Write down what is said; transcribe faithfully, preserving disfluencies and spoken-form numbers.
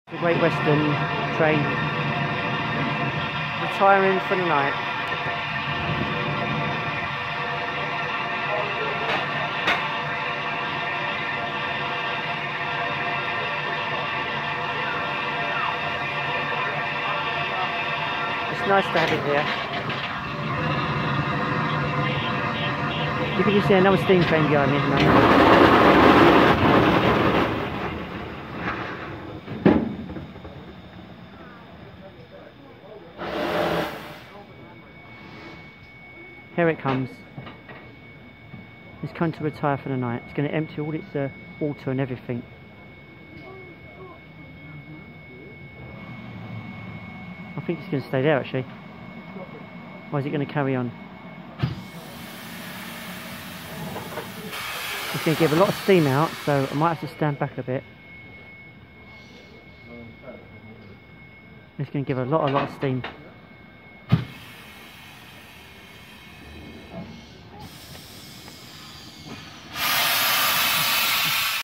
The Great Western train retiring for the night. It's nice to have it here. You can just see another steam train behind me at the moment. Here it comes. It's come to retire for the night. It's going to empty all its uh, water and everything. I think it's going to stay there actually. Or is it going to carry on? It's going to give a lot of steam out, so I might have to stand back a bit. It's going to give a lot, a lot of steam.